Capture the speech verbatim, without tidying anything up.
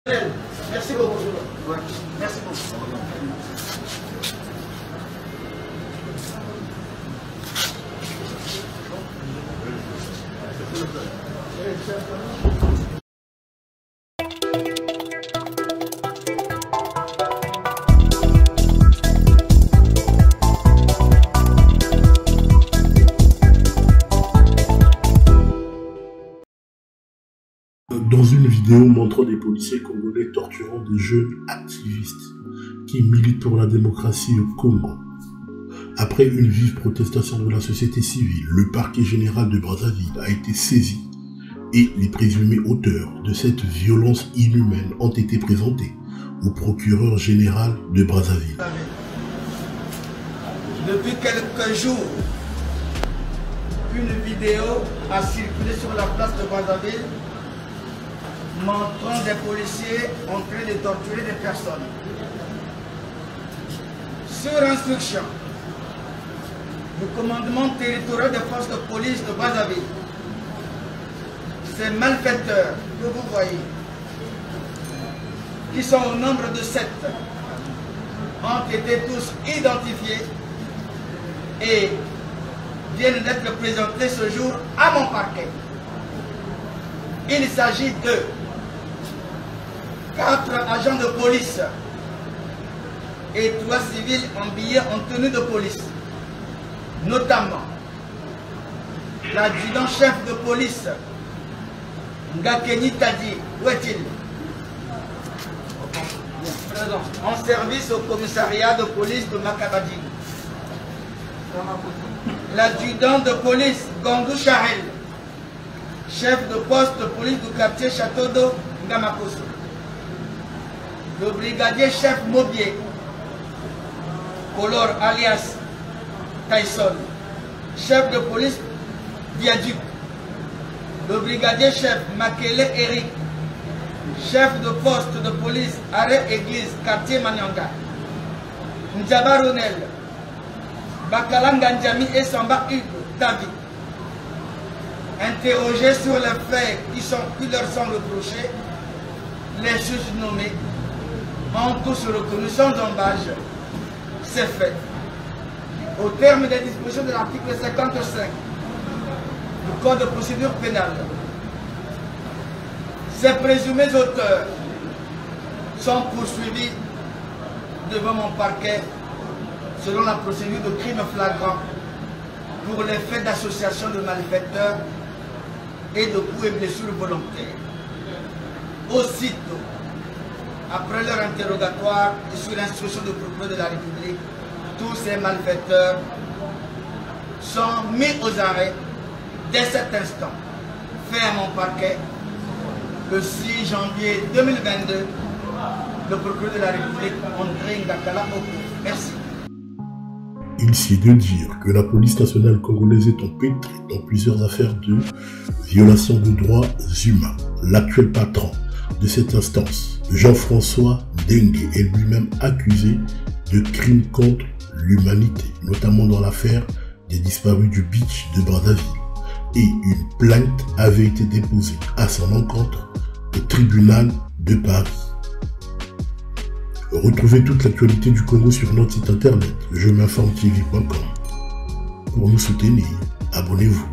Merci beaucoup. Ouais. Merci beaucoup. Dans une vidéo montrant des policiers congolais torturant des jeunes activistes qui militent pour la démocratie au Congo. Après une vive protestation de la société civile, le parquet général de Brazzaville a été saisi et les présumés auteurs de cette violence inhumaine ont été présentés au procureur général de Brazzaville. Depuis quelques jours, une vidéo a circulé sur la place de Brazzaville montrant des policiers en train de torturer des personnes. Sur instruction du commandement territorial des forces de police de Brazzaville, ces malfaiteurs que vous voyez, qui sont au nombre de sept, ont été tous identifiés et viennent d'être présentés ce jour à mon parquet. Il s'agit de quatre agents de police et trois civils habillés en tenue de police, notamment l'adjudant-chef de police Ngakeni Tadi, où est-il? En service au commissariat de police de Makabadi. L'adjudant de police Gandou Charel, chef de poste de police du quartier Château d'Eau Ngamakoso. Le brigadier chef Mobier, Color alias Tyson, chef de police Diaduc. Le brigadier chef Makele Eric, chef de poste de police Arrêt Église, quartier Manyanga. Ndjaba Ronel, Bakalanga Ndjami et Samba Hugo David. Interrogés sur les faits qui, sont, qui leur sont reprochés, les juges nommés ont tous reconnu sans embâche ces faits. Au terme des dispositions de l'article cinquante-cinq du Code de procédure pénale, ces présumés auteurs sont poursuivis devant mon parquet selon la procédure de crime flagrant pour les faits d'association de malfaiteurs et de coups et blessures volontaires. Aussitôt, après leur interrogatoire et sur l'instruction du procureur de la République, tous ces malfaiteurs sont mis aux arrêts dès cet instant. Fait à mon parquet, le six janvier deux mille vingt-deux, le procureur de la République, André Ngakala Oko. Merci. Il s'y est de dire que la police nationale congolaise est empêtrée dans plusieurs affaires de violation de droits humains. L'actuel patron de cette instance, Jean-François Dengue, est lui-même accusé de crimes contre l'humanité, notamment dans l'affaire des disparus du beach de Brazzaville. Et une plainte avait été déposée à son encontre au tribunal de Paris. Retrouvez toute l'actualité du Congo sur notre site internet je m'informe T V point com. Pour nous soutenir, abonnez-vous.